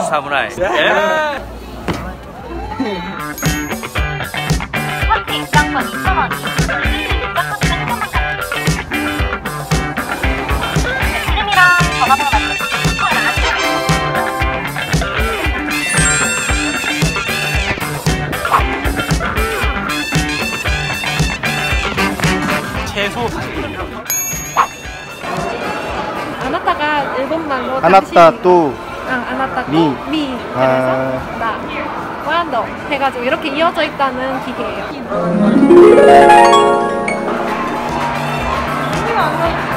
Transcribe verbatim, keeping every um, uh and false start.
사무라이. 예. 커피 쌍권 이천 원이 이름이랑 전화번호 채소. 아나타가 일본말로 아나타 또 아, 아나타 또 미. 미. 아. 그래서 나 와너 해가지고 이렇게 이어져 있다는 기계예요.